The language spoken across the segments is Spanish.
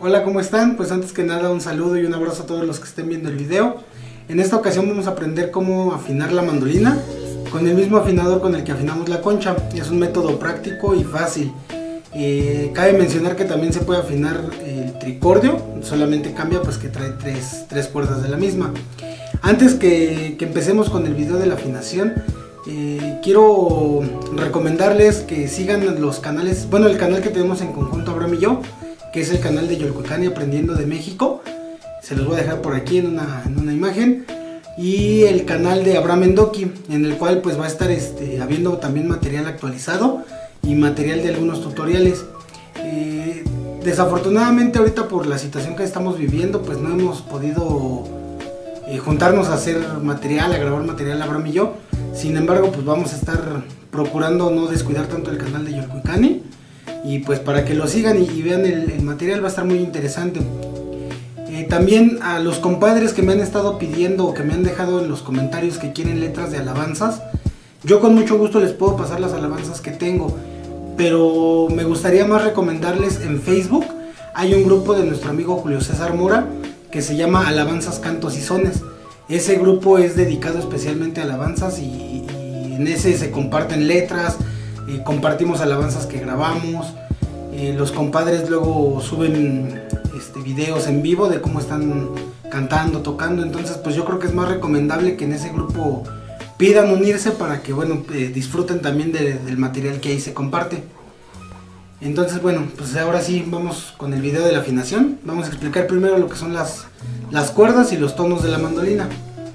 Hola, ¿cómo están? Pues antes que nada un saludo y un abrazo a todos los que estén viendo el video. En esta ocasión vamos a aprender cómo afinar la mandolina con el mismo afinador con el que afinamos la concha. Es un método práctico y fácil. Cabe mencionar que también se puede afinar el tricordio, solamente cambia pues que trae tres cuerdas de la misma. Antes que empecemos con el video de la afinación, quiero recomendarles que sigan los canales, bueno, el canal que tenemos en conjunto Abraham y yo, que es el canal de Yolcuicani Aprendiendo de México. Se los voy a dejar por aquí en una imagen. Y el canal de Abraham Endoki, en el cual pues va a estar habiendo también material actualizado y material de algunos tutoriales. Desafortunadamente ahorita por la situación que estamos viviendo pues no hemos podido juntarnos a hacer material, a grabar material Abraham y yo. Sin embargo pues vamos a estar procurando no descuidar tanto el canal de Yolcuicani, y pues para que lo sigan y vean el material, va a estar muy interesante. También a los compadres que me han estado pidiendo o que me han dejado en los comentarios que quieren letras de alabanzas, yo con mucho gusto les puedo pasar las alabanzas que tengo, pero me gustaría más recomendarles en Facebook. Hay un grupo de nuestro amigo Julio César Mora que se llama Alabanzas, Cantos y Sones. Ese grupo es dedicado especialmente a alabanzas y en ese se comparten letras, compartimos alabanzas que grabamos. Los compadres luego suben videos en vivo de cómo están cantando, tocando. Entonces pues yo creo que es más recomendable que en ese grupo pidan unirse para que bueno, disfruten también del material que ahí se comparte. Entonces bueno, pues ahora sí vamos con el video de la afinación. Vamos a explicar primero lo que son las cuerdas y los tonos de la mandolina.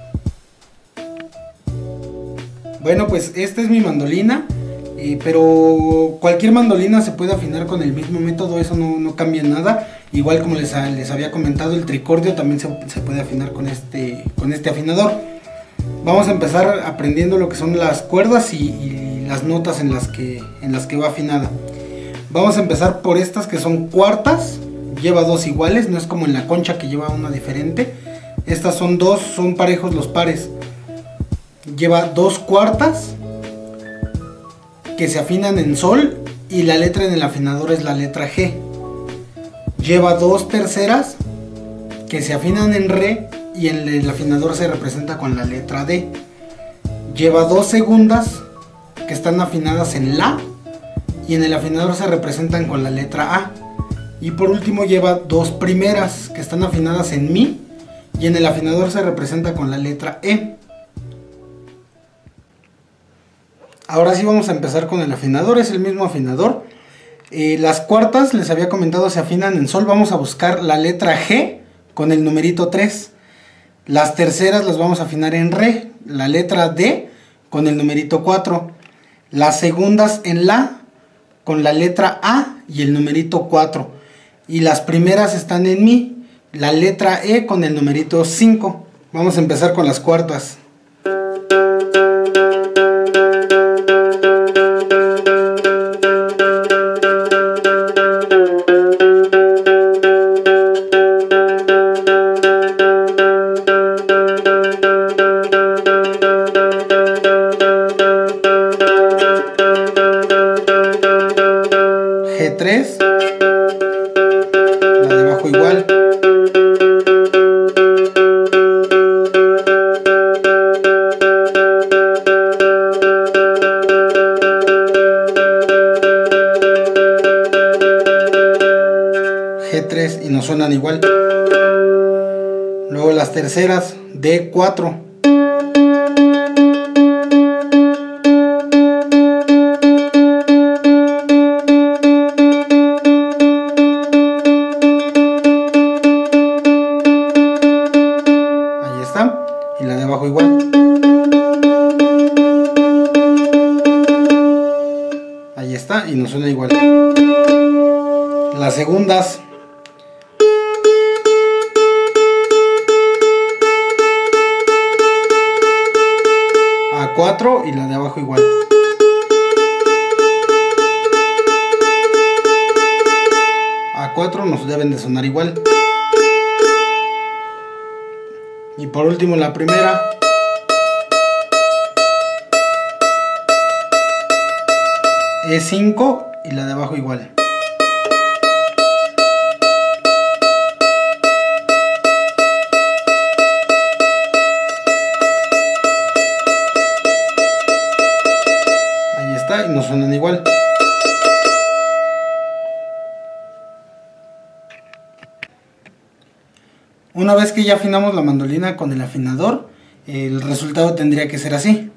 Bueno, pues esta es mi mandolina, pero cualquier mandolina se puede afinar con el mismo método, eso no cambia nada. Igual como les había comentado, el tricordio también se puede afinar con este afinador. Vamos a empezar aprendiendo lo que son las cuerdas y las notas en las que va afinada. Vamos a empezar por estas que son cuartas, lleva dos iguales, no es como en la concha que lleva una diferente. Estas son dos, son parejos los pares. Lleva dos cuartas que se afinan en sol y la letra en el afinador es la letra G. Lleva dos terceras que se afinan en re y en el afinador se representa con la letra D. Lleva dos segundas que están afinadas en la y en el afinador se representan con la letra A. Y por último lleva dos primeras que están afinadas en mi y en el afinador se representa con la letra E. Ahora sí vamos a empezar con el afinador, es el mismo afinador. Las cuartas, les había comentado, se afinan en sol. Vamos a buscar la letra G con el numerito 3. Las terceras las vamos a afinar en re, la letra D con el numerito 4. Las segundas en la con la letra A y el numerito 4. Y las primeras están en mi, la letra E con el numerito 5. Vamos a empezar con las cuartas. G3, la de abajo igual, G3 y nos suenan igual. Luego las terceras, D4. Y la de abajo igual. Ahí está y nos suena igual. Las segundas. A4 y la de abajo igual. A4 nos deben de sonar igual. Y por último la primera. E5 y la de abajo igual. Una vez que ya afinamos la mandolina con el afinador, el resultado tendría que ser así.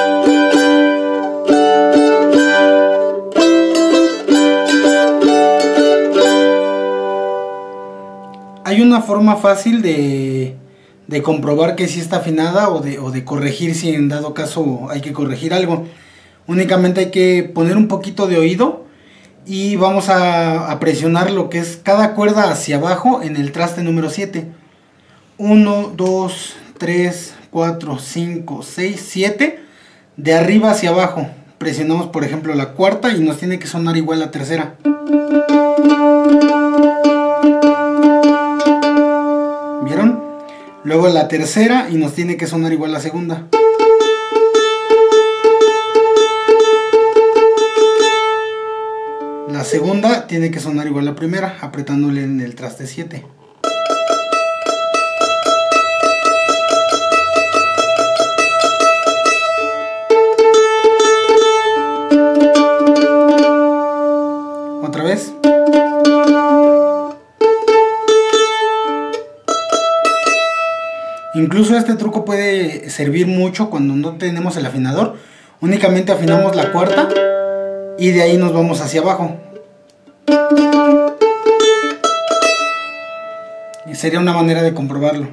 Hay una forma fácil de comprobar que sí está afinada o de corregir si en dado caso hay que corregir algo. Únicamente hay que poner un poquito de oído y vamos a presionar lo que es cada cuerda hacia abajo en el traste número 7. 1, 2, 3, 4, 5, 6, 7. De arriba hacia abajo. Presionamos por ejemplo la cuarta y nos tiene que sonar igual la tercera. ¿Vieron? Luego la tercera y nos tiene que sonar igual la segunda. La segunda tiene que sonar igual la primera, apretándole en el traste 7. Otra vez. Incluso este truco puede servir mucho cuando no tenemos el afinador. Únicamente afinamos la cuarta y de ahí nos vamos hacia abajo. Y sería una manera de comprobarlo.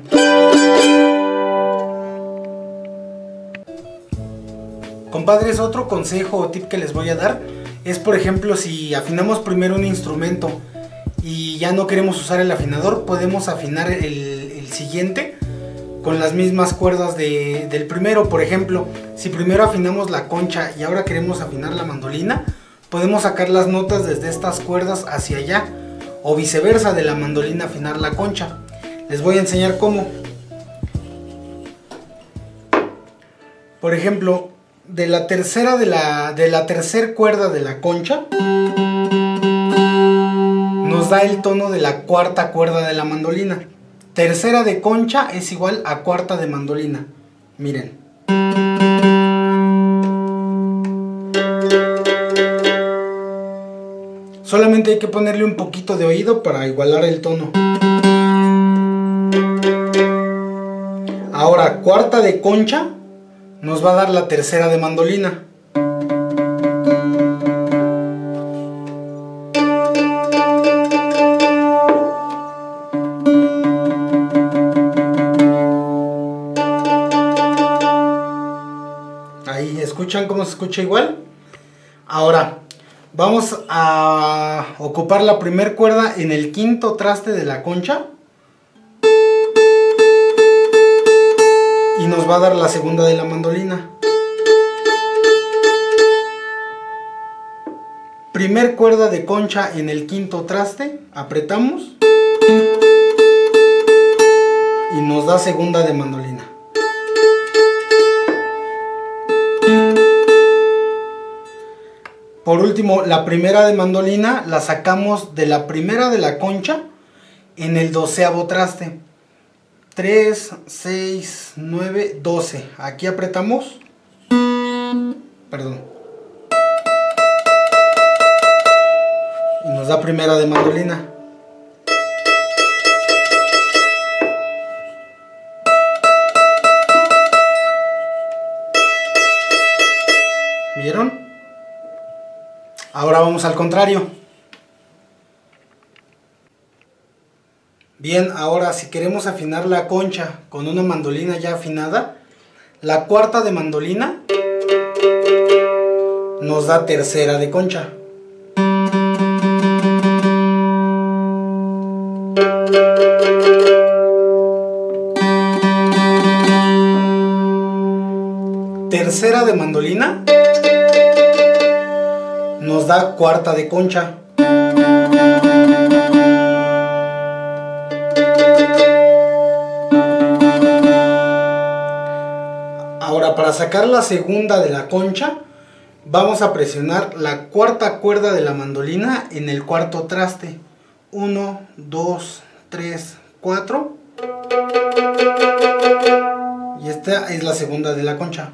Compadres, otro consejo o tip que les voy a dar es, por ejemplo, si afinamos primero un instrumento y ya no queremos usar el afinador, podemos afinar el siguiente con las mismas cuerdas del primero. Por ejemplo, si primero afinamos la concha y ahora queremos afinar la mandolina, podemos sacar las notas desde estas cuerdas hacia allá, o viceversa, de la mandolina afinar la concha. Les voy a enseñar cómo. Por ejemplo, de la tercera cuerda de la concha nos da el tono de la cuarta cuerda de la mandolina. Tercera de concha es igual a cuarta de mandolina. Miren. Solamente hay que ponerle un poquito de oído para igualar el tono. Ahora, cuarta de concha nos va a dar la tercera de mandolina. Ahí, ¿escuchan cómo se escucha igual? Ahora, vamos a ocupar la primer cuerda en el quinto traste de la concha. Y nos va a dar la segunda de la mandolina. Primer cuerda de concha en el quinto traste, apretamos. Y nos da segunda de mandolina. Por último, la primera de mandolina la sacamos de la primera de la concha en el 12º traste. 3, 6, 9, 12. Aquí apretamos. Perdón. Y nos da primera de mandolina. ¿Vieron? Ahora vamos al contrario. Bien, ahora si queremos afinar la concha con una mandolina ya afinada, la cuarta de mandolina nos da tercera de concha. Tercera de mandolina nos da cuarta de concha. Ahora, para sacar la segunda de la concha, vamos a presionar la cuarta cuerda de la mandolina en el cuarto traste. 1, 2, 3, 4. Y esta es la segunda de la concha.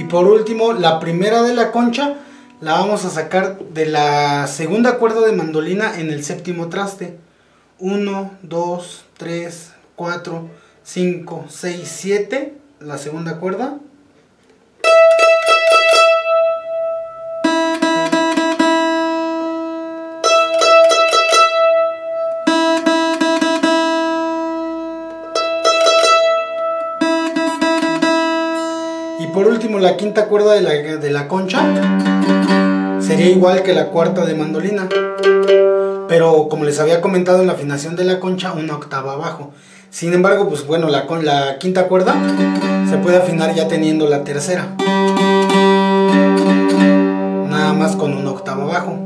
por último, la primera de la concha la vamos a sacar de la segunda cuerda de mandolina en el séptimo traste. 1, 2, 3, 4, 5, 6, 7, la segunda cuerda. Y por último, la quinta cuerda de la concha sería igual que la cuarta de mandolina, pero como les había comentado, en la afinación de la concha una octava abajo. Sin embargo, pues bueno, la quinta cuerda se puede afinar ya teniendo la tercera, nada más con una octava abajo.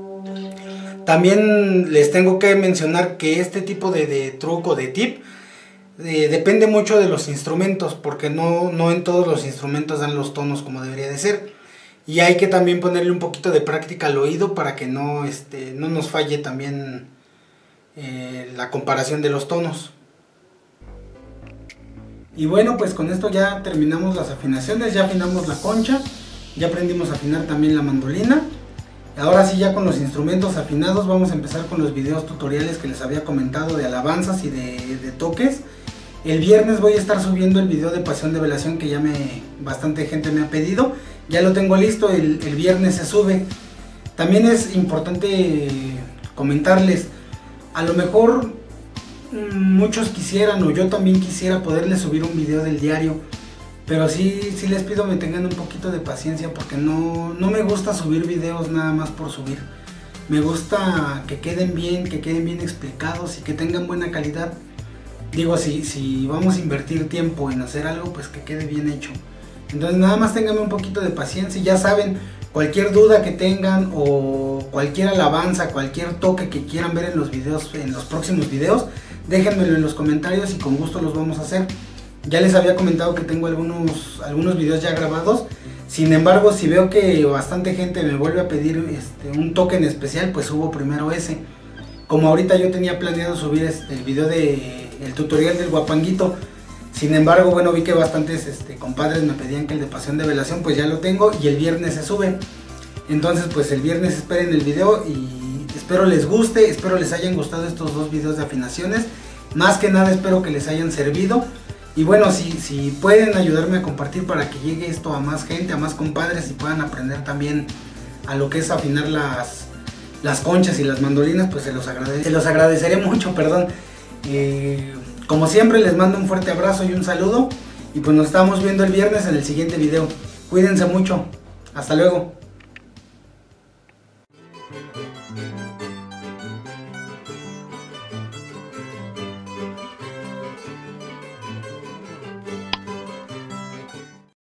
También les tengo que mencionar que este tipo de truco, de tip, depende mucho de los instrumentos, porque no en todos los instrumentos dan los tonos como debería de ser. Y hay que también ponerle un poquito de práctica al oído para que no nos falle también la comparación de los tonos. Y bueno, pues con esto ya terminamos las afinaciones, ya afinamos la concha, ya aprendimos a afinar también la mandolina. Ahora sí, ya con los instrumentos afinados, vamos a empezar con los videos tutoriales que les había comentado de alabanzas y de toques. El viernes voy a estar subiendo el video de Pasión de Velación que ya bastante gente me ha pedido. Ya lo tengo listo, el viernes se sube. También es importante comentarles, a lo mejor muchos quisieran, o yo también quisiera poderles subir un video del diario, pero sí les pido me tengan un poquito de paciencia, porque no me gusta subir videos nada más por subir. Me gusta que queden bien explicados y que tengan buena calidad. Digo, si vamos a invertir tiempo en hacer algo, pues que quede bien hecho. Entonces nada más ténganme un poquito de paciencia y ya saben, cualquier duda que tengan o cualquier alabanza, cualquier toque que quieran ver en los videos, en los próximos videos, déjenmelo en los comentarios y con gusto los vamos a hacer. Ya les había comentado que tengo algunos videos ya grabados. Sin embargo, si veo que bastante gente me vuelve a pedir un toque en especial, pues subo primero ese. Como ahorita yo tenía planeado subir el video el tutorial del guapanguito. Sin embargo, bueno, vi que bastantes compadres me pedían que el de Pasión de Velación, pues ya lo tengo y el viernes se sube. Entonces pues el viernes esperen el video y espero les guste, espero les hayan gustado estos dos videos de afinaciones. Más que nada espero que les hayan servido. Y bueno, si pueden ayudarme a compartir para que llegue esto a más gente, a más compadres y puedan aprender también a lo que es afinar las conchas y las mandolinas, pues se los agradeceré mucho, perdón. Como siempre les mando un fuerte abrazo y un saludo y pues nos estamos viendo el viernes en el siguiente video. Cuídense mucho, hasta luego.